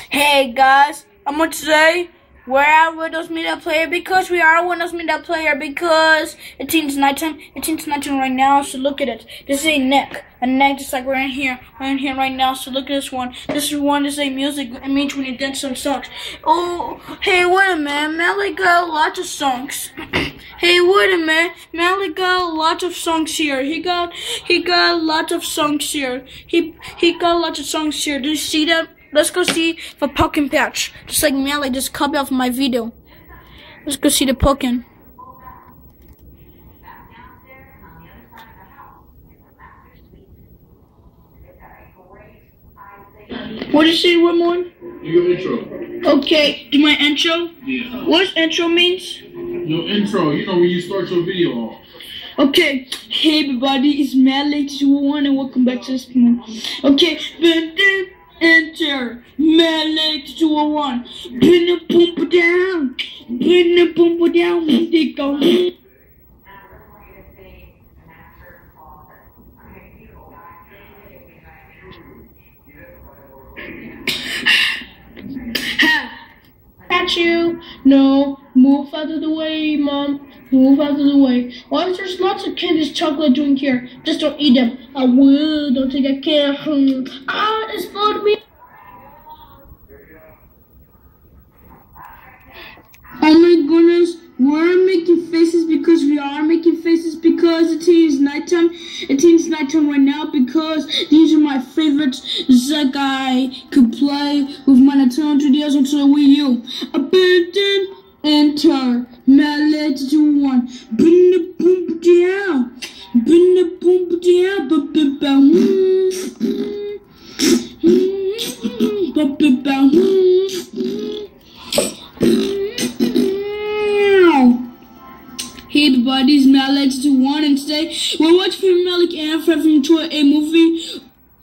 Hey guys, I'm going to say we're at Windows Media Player because we are Windows Media Player because it seems nighttime. It seems nighttime right now, so look at it. This is a neck just like we're in here right now. So look at this one. This is a music. It means when you dance some songs. Oh, hey, wait a minute, Malik got lots of songs. Hey, wait a minute, Malik got lots of songs here. He got lots of songs here. He got lots of songs here. Do you see that? Let's go see the pumpkin patch. Just like Malik just copied off my video. Let's go see the pumpkin. What did you say, Ramon? Your intro. Okay, do my intro? Yeah. What intro means? Your intro, you know when you start your video off. Okay, hey everybody, it's Malik201 and welcome back to this one. Okay, enter Malik201. Bring the pumper down. Bring the pumper down. They go. At you. No, move out of the way, Mom. Move out of the way. Why is there's lots of candies chocolate drink here? Just don't eat them. I will. Don't think I can. It's fun to me. Oh my goodness. We're making faces because we are making faces because it is nighttime. It is nighttime right now because these are my favorites that I could play with my Nintendo 3DS onto the Wii U. Abandon, enter, Malik201. Bring the boom down. Bring the boom down. Hey everybody, it's Malik201 and today we're watching Malik and Fred from a movie.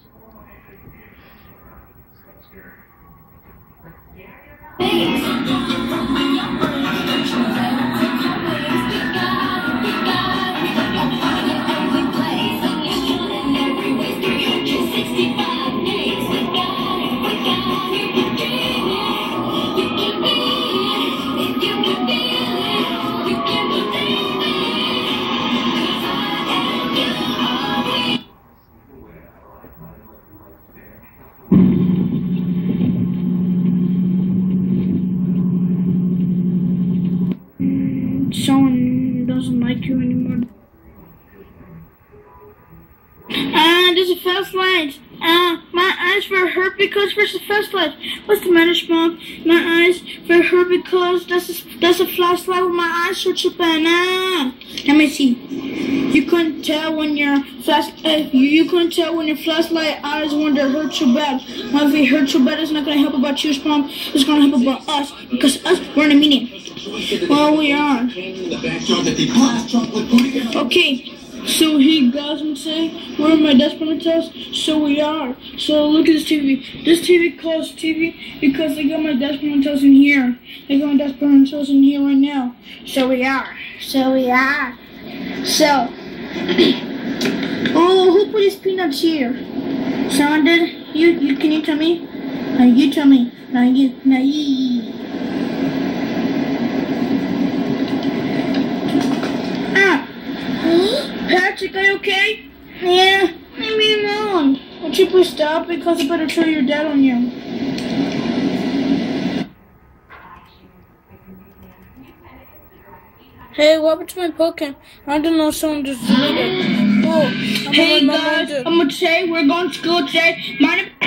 Someone doesn't like you anymore. There's a flashlight. My eyes were hurt because there's a flashlight. What's the matter, Mom? My eyes were hurt because that's a flashlight with my eyes switched open. Let me see. You couldn't tell when your flashlight eyes when they hurt so bad. Well, if it hurt so bad, it's not gonna help about you, Mom. It's gonna help about us because us we're in a meeting. Well, we are. Okay. So he goes and say, we're in my desk house, so we are. So look at this TV. This TV calls TV because they got my desk house in here. They got my desk house in here right now. So we are. So we are. So oh, who put his peanuts here? Someone did? You can you tell me? No, you tell me. No, you. Patrick, are you okay? Yeah, leave me alone. Won't you please stop because I better throw your dad on you. Hey, what happened to my Pokemon? I don't know, someone just deleted. Oh, hey guys, I'm gonna say we're going to school today.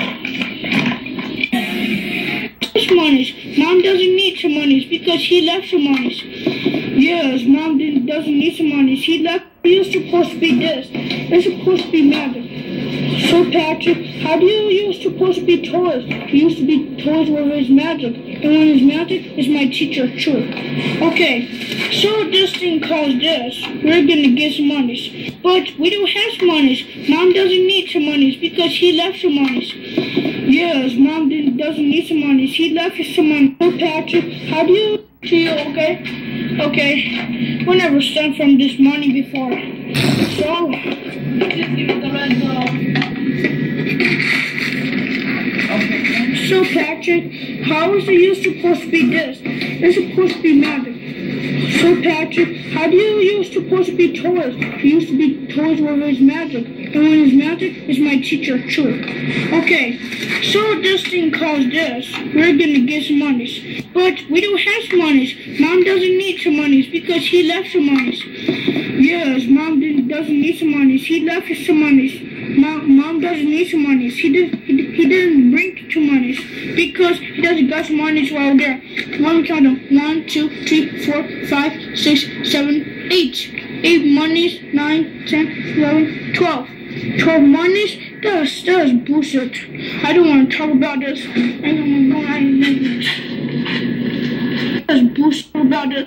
Mom doesn't need some monies because he left some monies. Yes, Mom doesn't need some monies. He left. You're supposed to be this. You're supposed to be magic. So Patrick, how do you're supposed to be toys? You used to be toys where there's magic. And when there's magic, is my teacher true. Okay, so this thing calls this. We're gonna get some monies. But we don't have some monies. Mom doesn't need some monies because he left some monies. Yes, Mom doesn't need some monies. He left us some money. So Patrick, how do you feel, okay? Okay, we never spent from this money before. So, just give it the red zone. So Patrick, how is the use supposed to be this? It's supposed to be magic. So Patrick, how do you use supposed to be toys? It used to be toys where there's magic. And when there's magic, is my teacher true? Okay, so this thing called this, we're gonna get some monies. But we don't have some monies. Mom doesn't need some monies because he left some monies. Yes, Mom doesn't need some monies. He left us some monies. Mom doesn't need some monies. He didn't bring two monies because he doesn't got some monies while there. Let me count them. 1, 2, 3, 4, 5, 6, 7, 8. 8 monies, 9, 10, 11, 12. 12 monies? That's bullshit. I don't want to talk about this. I don't want to That's bullshit about this.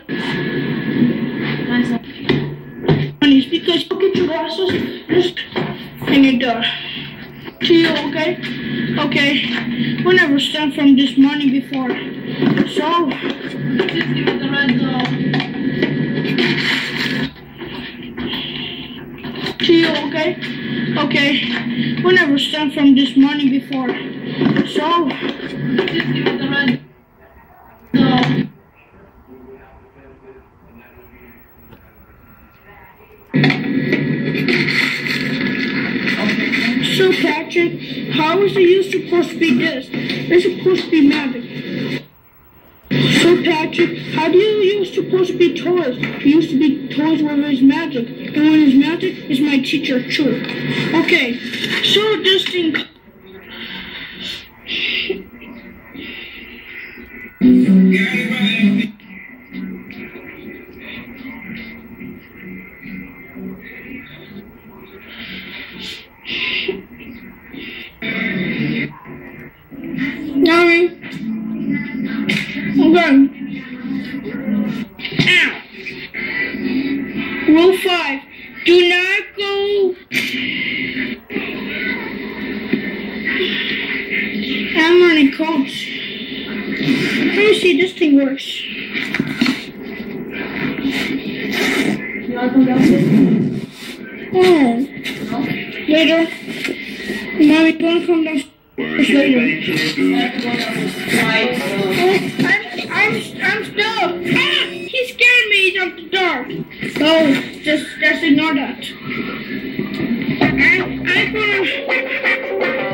Monies because you get your glasses just in your door. To you, okay? Okay. We never stand from this money before. So just give it the red to you, okay? Okay. We never stand from this money before. So just give it the red So Patrick, how is the use supposed to be this? It's supposed to be magic. So Patrick, how do you use supposed to be toys? It used to be toys where there's magic. And when there's magic, is my teacher true? Okay, so this thing... Sorry. Okay. Ow. Rule 5. Do not go. I'm running codes. Let me see if this thing works. Oh. Later. Mommy, don't come downstairs. I'm stuck. Ah, he scared me. He's up the dark. Oh, just ignore that. I'm gonna.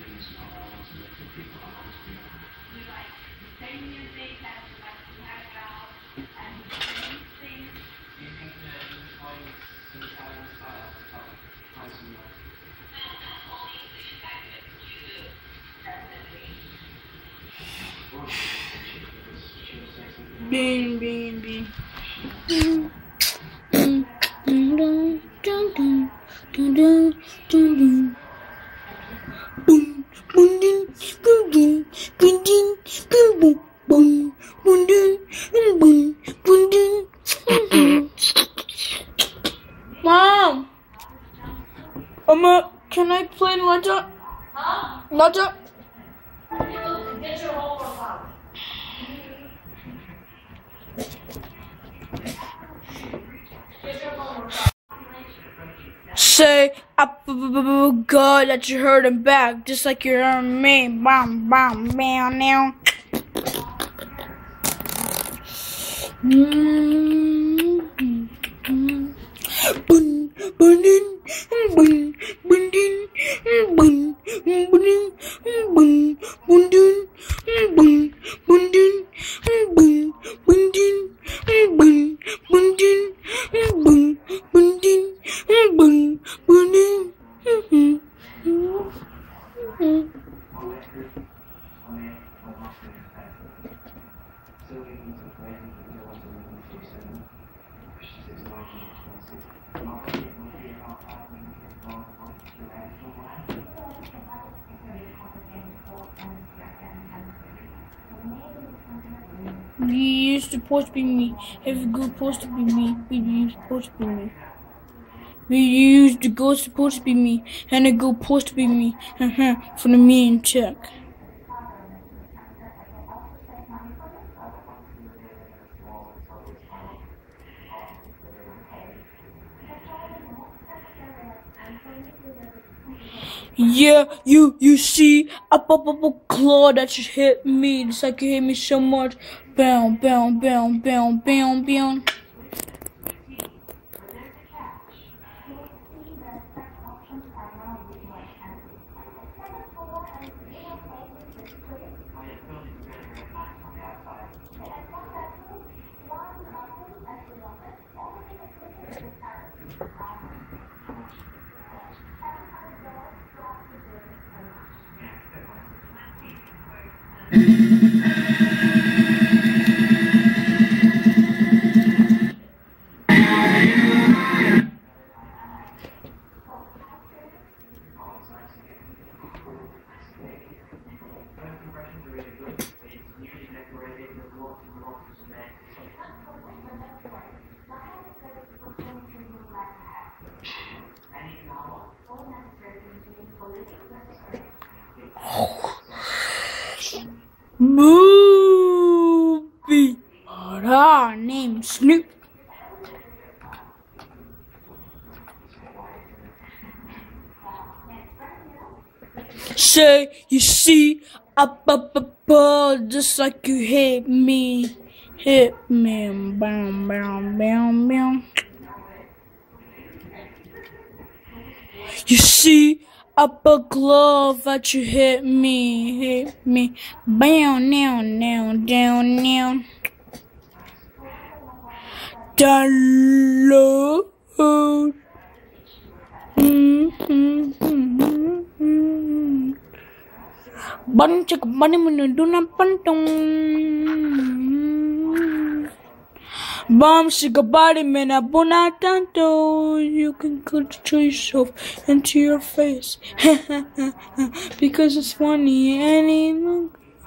Bean, bean, bean. Mom! Can I play Lota? Huh? Lota? Get your homework out. Get your homework out. Say, God, that you heard him back, just like you heard me. Bam, bam, bam, now. You supposed to be me. If you go supposed to be me, you supposed to be me. We used the go supposed to be me, and the go supposed to be me. For the me and check. Yeah, you see, up, claw that just hit me. It's like you hit me so much. Bam, bam, bam, bam, bam, bam. Movie. Our name Snoop. Say, you see, up, just like you hit me, bam, bam, bam, bam. You see, up a glove that you hit me, bam, down, down low. Bun chick bunny mun do not pantum. Bomb shika body man a bonatanto. You can control yourself into your face. Because it's funny anymore.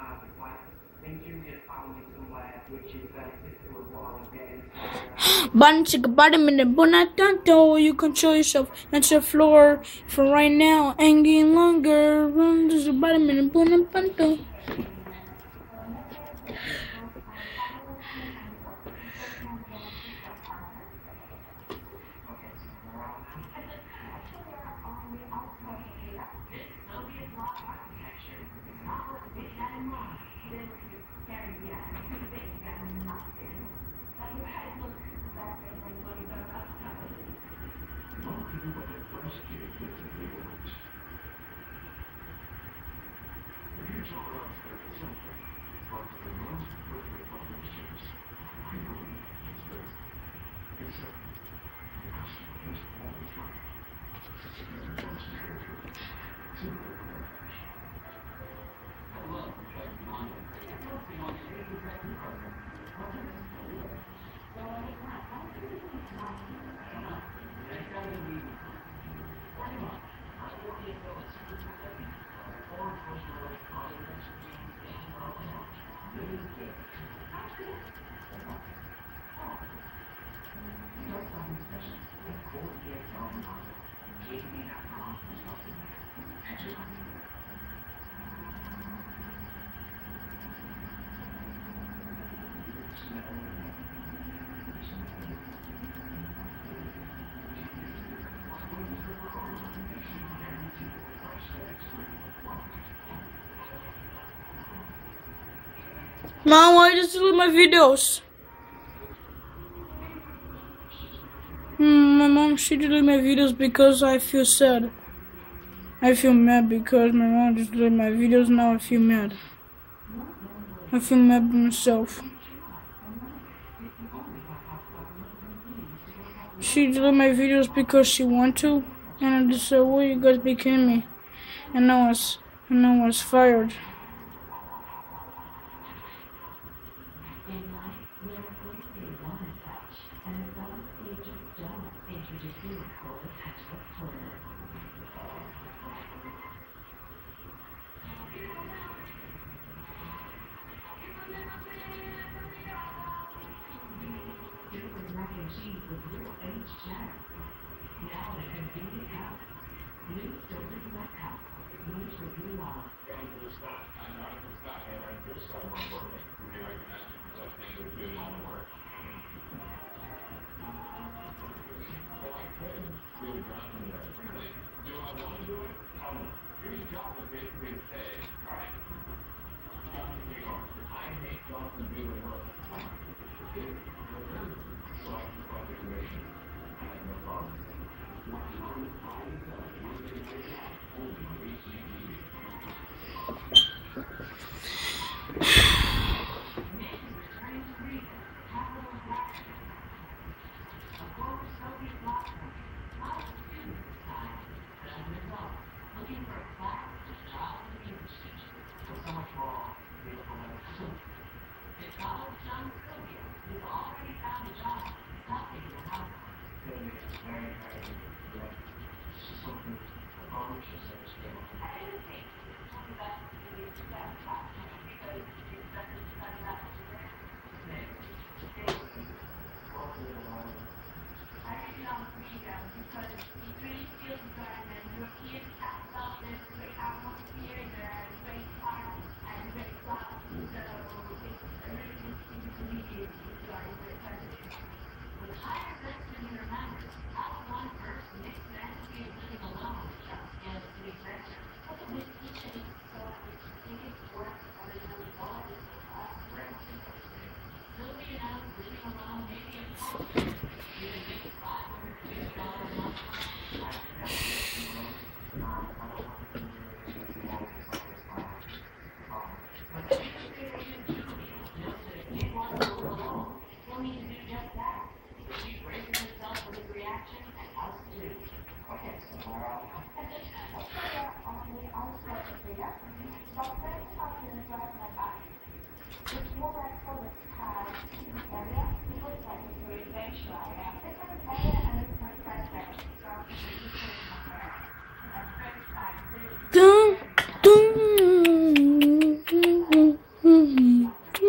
Bunch of body minute, bonatanto. You control yourself into the floor for right now. Ain't getting longer. There's a body minute, bonatanto. Mom, why did you delete my videos? My mom, she deleted my videos because I feel sad. I feel mad because my mom just deleted my videos. Now I feel mad. I feel mad with myself. She deleted my videos because she wanted to, and I just said, "Well, you guys be kidding me?" And now I was fired. Dun, dun.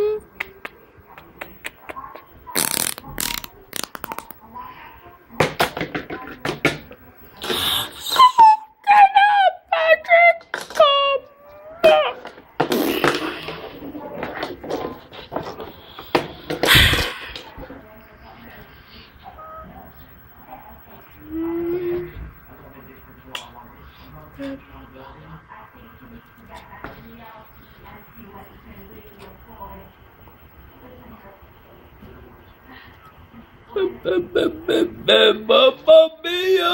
Mamma mia!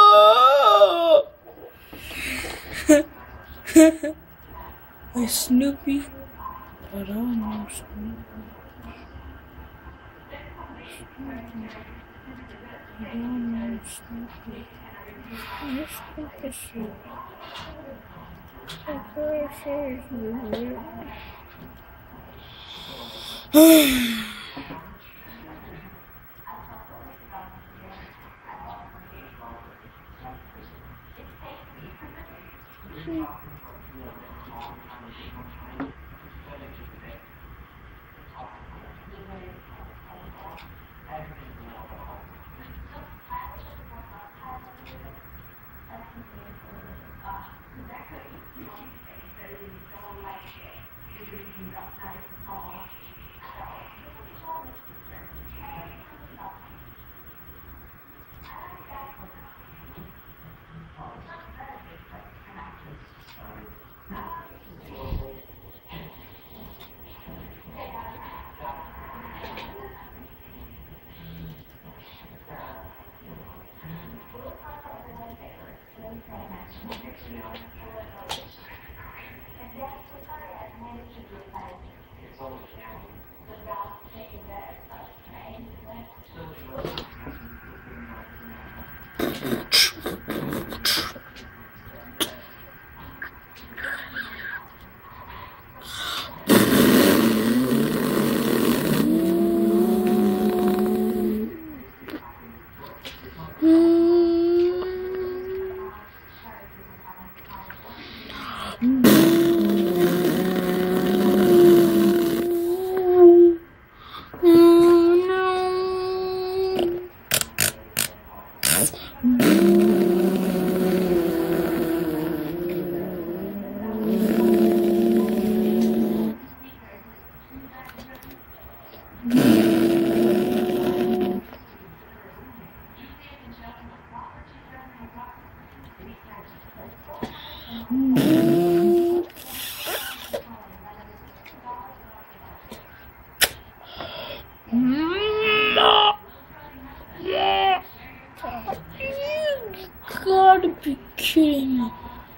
My Snoopy, but I know Snoopy. I don't know Snoopy. I'm Snoopy Snoopy. I can't say Snoopy. Gotta be kidding me.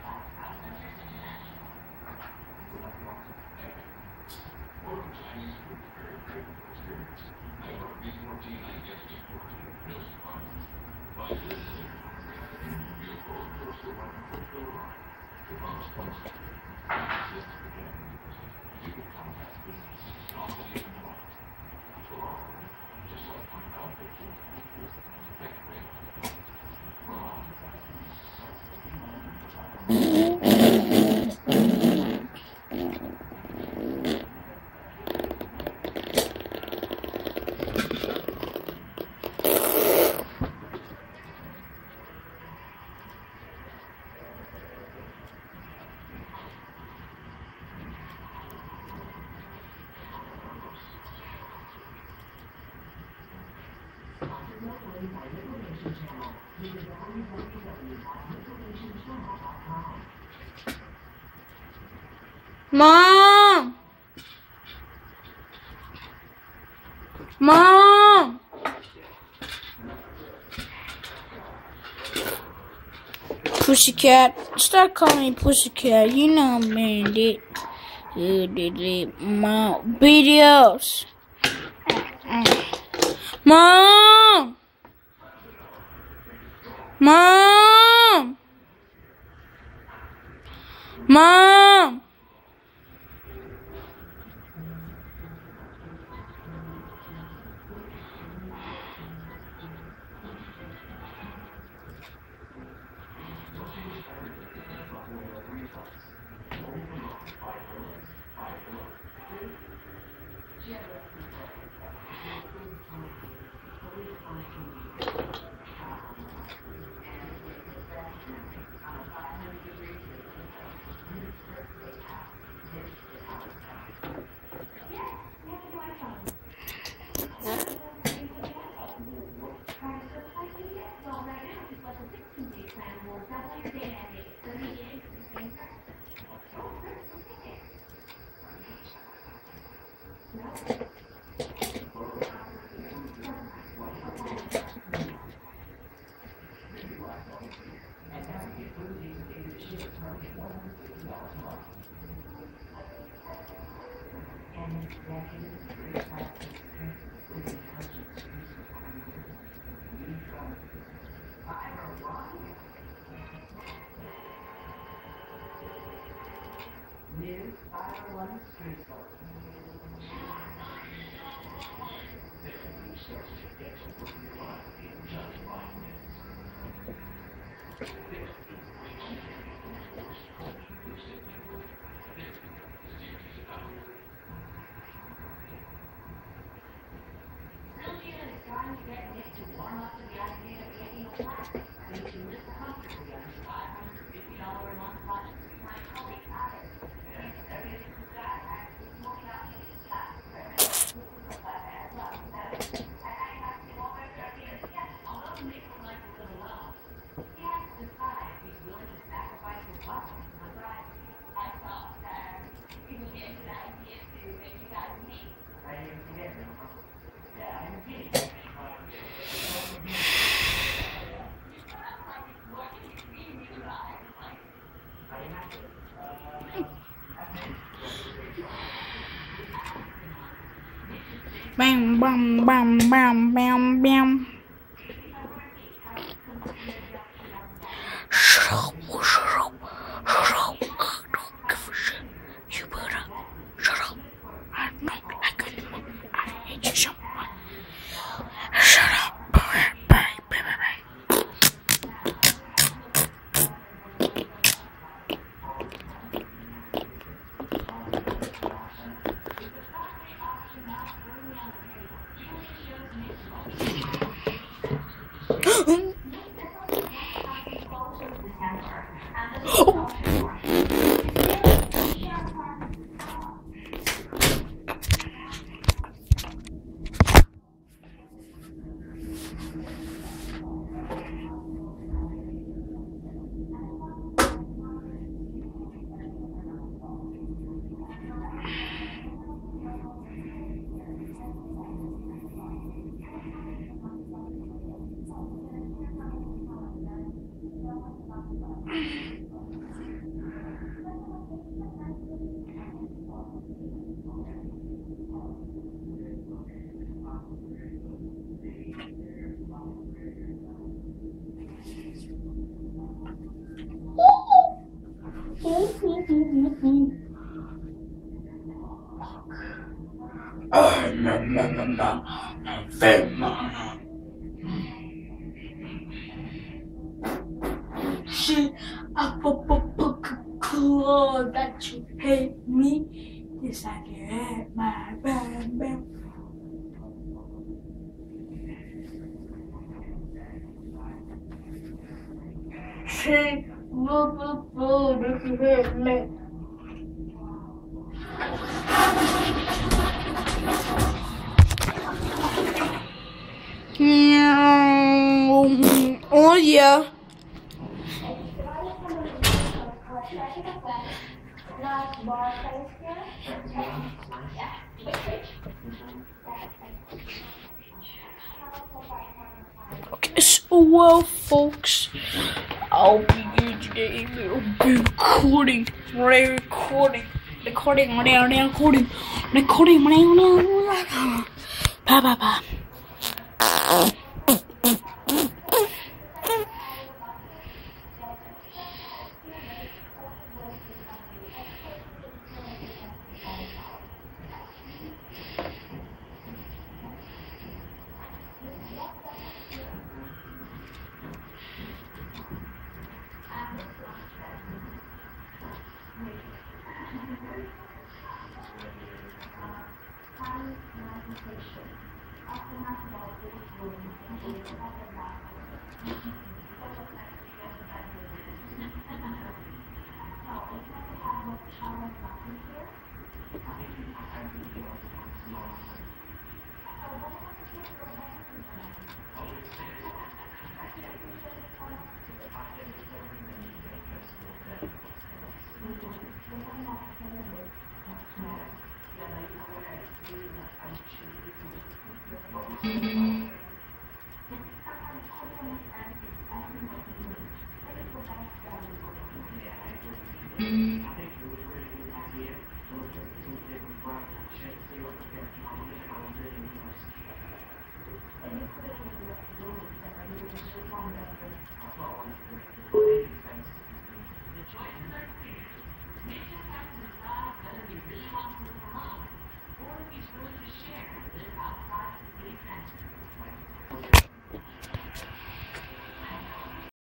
Mom! Mom! Pussycat. Start calling me Pussycat. You know I'm in it. Mom. Videos. Mom! Mom! Mom! Bam, bam, bam, bam, bam, bam. See, I cool that you hate me. Yes, I get my bam. See, that you hate me. Oh yeah. Okay, so well, folks, I'll be here today. We'll be recording. Bye.